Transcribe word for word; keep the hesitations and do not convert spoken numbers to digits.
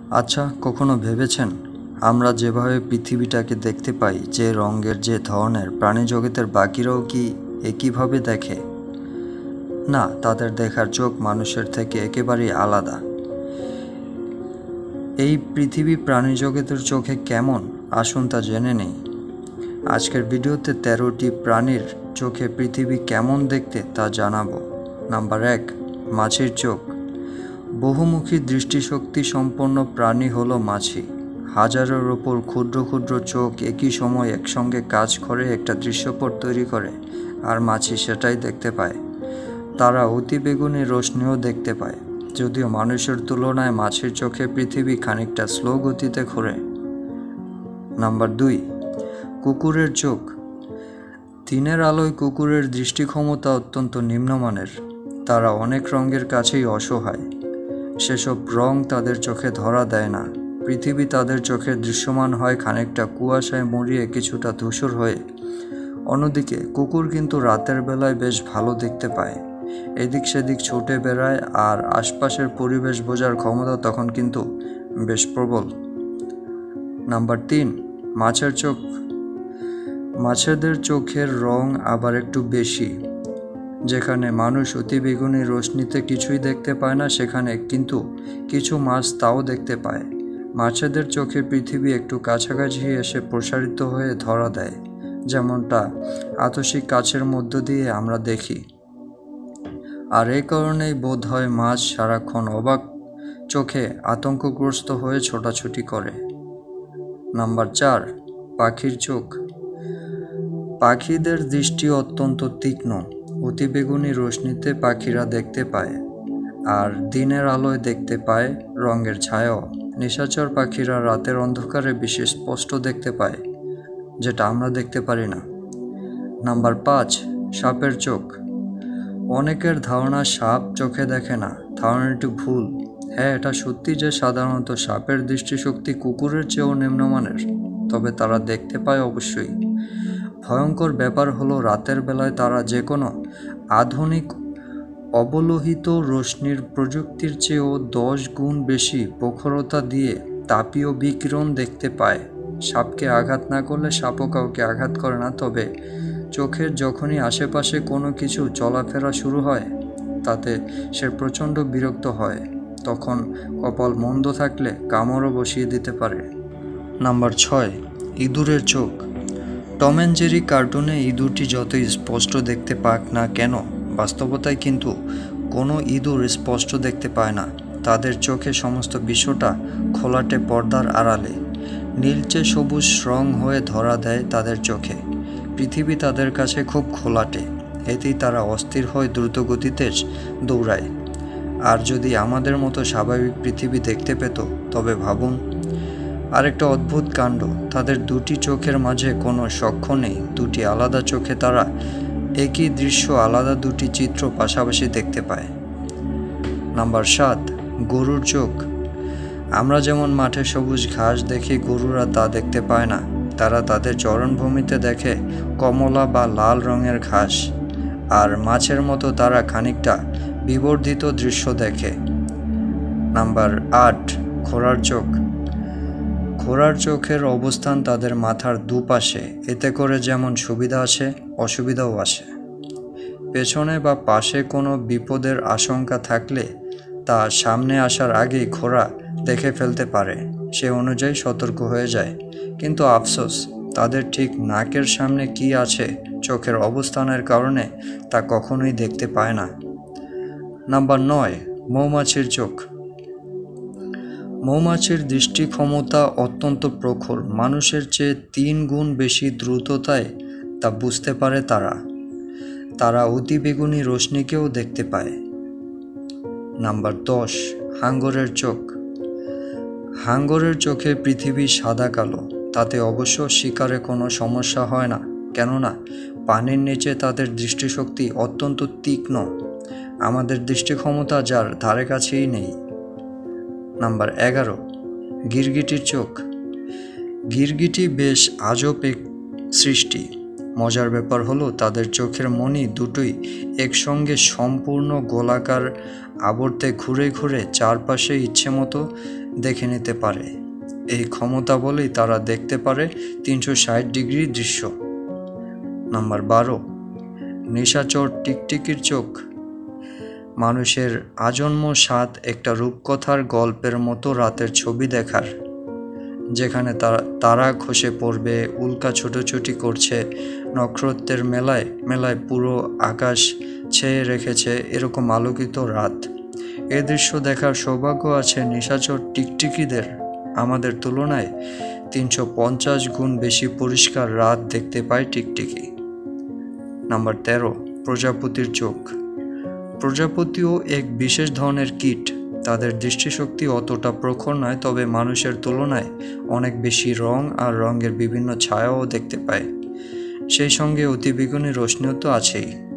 আচ্ছা, কখনো ভেবেছেন আমরা যেভাবে পৃথিবীটাকে দেখতে পাই, যে রঙের, যে ধরনের, প্রাণীজগতের বাকিরাও কি একইভাবে দেখে? না, তাদের দেখার চোখ মানুষের থেকে একেবারেই আলাদা। এই পৃথিবী প্রাণীজগতের চোখে কেমন, আসুন তা জেনে নেই। আজকের ভিডিওতে তেরোটি প্রাণীর চোখে পৃথিবী কেমন দেখতে তা জানাবো। নাম্বার এক, মাছির চোখ। বহুমুখী দৃষ্টিশক্তি সম্পন্ন প্রাণী হলো মাছি। হাজারের ওপর ক্ষুদ্র ক্ষুদ্র চোখ একই সময় একসঙ্গে কাজ করে একটা দৃশ্যপট তৈরি করে, আর মাছি সেটাই দেখতে পায়। তারা অতিবেগুনি রশ্মিও দেখতে পায়, যদিও মানুষের তুলনায় মাছির চোখে পৃথিবী খানিকটা স্লো গতিতে ঘোরে। নাম্বার দুই, কুকুরের চোখ। দিনের আলোয় কুকুরের দৃষ্টি ক্ষমতা অত্যন্ত নিম্নমানের। তারা অনেক রঙের কাছেই অসহায়। সেসব রং তাদের চোখে ধরা দেয় না। পৃথিবী তাদের চোখে দৃশ্যমান হয় খানিকটা কুয়াশায় মুড়িয়ে, কিছুটা ধূসর হয়ে। অন্যদিকে কুকুর কিন্তু রাতের বেলায় বেশ ভালো দেখতে পায়, এদিক সেদিক ছুটে বেড়ায়, আর আশপাশের পরিবেশ বোঝার ক্ষমতা তখন কিন্তু বেশ প্রবল। নাম্বার তিন, মাছের চোখ। মাছেদের চোখের রং আবার একটু বেশি। যেখানে মানুষ অতিবেগুনি রশ্মিতে কিছুই দেখতে পায় না, সেখানে কিন্তু কিছু মাছ তাও দেখতে পায়। মাছেদের চোখে পৃথিবী একটু কাছাকাছি এসে প্রসারিত হয়ে ধরা দেয়, যেমনটা আতসী কাচের মধ্য দিয়ে আমরা দেখি। আর এই কারণেই বোধ হয় মাছ সারাক্ষণ অবাক চোখে আতঙ্কগ্রস্ত হয়ে ছোটাছুটি করে। নাম্বার চার, পাখির চোখ। পাখিদের দৃষ্টি অত্যন্ত তীক্ষ্ণ। অতিবেগুনি রশ্মিতে পাখিরা দেখতে পায়, আর দিনের আলোয় দেখতে পায় রঙের ছায়াও। নিশাচর পাখিরা রাতের অন্ধকারে বেশি স্পষ্ট দেখতে পায়, যেটা আমরা দেখতে পারি না। নাম্বার পাঁচ, সাপের চোখ। অনেকের ধারণা সাপ চোখে দেখে না। ধারণাটি ভুল। হ্যাঁ, এটা সত্যি যে সাধারণত সাপের দৃষ্টিশক্তি কুকুরের চেয়েও নিম্নমানের, তবে তারা দেখতে পায় অবশ্যই। ভয়ঙ্কর ব্যাপার হলো, রাতের বেলায় তারা যে কোনো আধুনিক অবলোহিত রশ্মির প্রযুক্তির চেয়েও দশ গুণ বেশি প্রখরতা দিয়ে তাপীয় বিকিরণ দেখতে পায়। সাপকে আঘাত না করলে সাপও কাউকে আঘাত করে না, তবে চোখের যখনই আশেপাশে কোনো কিছু চলাফেরা শুরু হয়, তাতে সে প্রচণ্ড বিরক্ত হয়। তখন কপাল মন্দ থাকলে কামড়ও বসিয়ে দিতে পারে। নাম্বার ছয়, ইঁদুরের চোখ। টম অ্যান্ড জেরি কার্টুনে ইঁদুরটি যতই স্পষ্ট দেখতে পাক না কেন, বাস্তবতায় কিন্তু কোনো ইঁদুর স্পষ্ট দেখতে পায় না। তাদের চোখে সমস্ত বিশ্বটা খোলাটে পর্দার আড়ালে। নীলচে সবুজ রং হয়ে ধরা দেয় তাদের চোখে। পৃথিবী তাদের কাছে খুব খোলাটে, এতেই তারা অস্থির হয়ে দ্রুতগতিতে দৌড়ায়। আর যদি আমাদের মতো স্বাভাবিক পৃথিবী দেখতে পেত, তবে ভাবুন। আরেকটা অদ্ভুত কাণ্ড, তাদের দুটি চোখের মাঝে কোনো সখ্য নেই। দুটি আলাদা চোখে তারা একই দৃশ্য, আলাদা দুটি চিত্র পাশাপাশি দেখতে পায়। নাম্বার সাত, গরুর চোখ। আমরা যেমন মাঠে সবুজ ঘাস দেখি, গরুরা তা দেখতে পায় না। তারা তাদের চরণভূমিতে দেখে কমলা বা লাল রঙের ঘাস, আর মাছের মতো তারা খানিকটা বিবর্ধিত দৃশ্য দেখে। নাম্বার আট, ঘোড়ার চোখ। ঘোড়ার চোখের অবস্থান তাদের মাথার দুপাশে। এতে করে যেমন সুবিধা আছে, অসুবিধাও আছে। পেছনে বা পাশে কোনো বিপদের আশঙ্কা থাকলে তা সামনে আসার আগেই ঘোড়া দেখে ফেলতে পারে, সে অনুযায়ী সতর্ক হয়ে যায়। কিন্তু আফসোস, তাদের ঠিক নাকের সামনে কি আছে চোখের অবস্থানের কারণে তা কখনোই দেখতে পায় না। নাম্বার নয়, মৌমাছির চোখ। মৌমাছির দৃষ্টি ক্ষমতা অত্যন্ত প্রখর। মানুষের চেয়ে তিন গুণ বেশি দ্রুততায় তা বুঝতে পারে তারা। তারা অতিবেগুনি রশ্মিকেও দেখতে পায়। নাম্বার দশ, হাঙ্গরের চোখ। হাঙ্গরের চোখে পৃথিবী সাদা কালো। তাতে অবশ্য শিকারে কোনো সমস্যা হয় না, কেননা পানির নিচে তাদের দৃষ্টিশক্তি অত্যন্ত তীক্ষ্ণ। আমাদের দৃষ্টি ক্ষমতা যার ধারে কাছেই নেই। নাম্বার এগারো, গিরগিটির চোখ। গিরগিটি বেশ আজব এক সৃষ্টি। মজার ব্যাপার হলো, তাদের চোখের মণি দুটোই একসঙ্গে সম্পূর্ণ গোলাকার আবর্তে ঘুরে ঘুরে চারপাশে ইচ্ছে মতো দেখে নিতে পারে। এই ক্ষমতা বলেই তারা দেখতে পারে তিনশো ষাট ডিগ্রি দৃশ্য। নাম্বার বারো, নিশাচর টিকটিকির চোখ। মানুষের আজন্ম স্বাদ একটা রূপকথার গল্পের মতো রাতের ছবি দেখার, যেখানে তারা খসে পড়বে, উল্কা ছোটাছুটি করছে, নক্ষত্রের মেলায় মেলায় পুরো আকাশ ছেয়ে রেখেছে এরকম আলোকিত রাত। এ দৃশ্য দেখার সৌভাগ্য আছে নিশাচর টিকটিকিদের। আমাদের তুলনায় তিনশো পঞ্চাশ গুণ বেশি পরিষ্কার রাত দেখতে পায় টিকটিকি। নাম্বার তেরো, প্রজাপতির চোখ। প্রজাপতিও এক বিশেষ ধরনের কীট। তাদের দৃষ্টিশক্তি অতটা প্রখর নয়, তবে মানুষের তুলনায় অনেক বেশি রং আর রঙের বিভিন্ন ছায়াও দেখতে পায়। সেই সঙ্গে অতিবেগুনি রশ্মিও তো আছেই।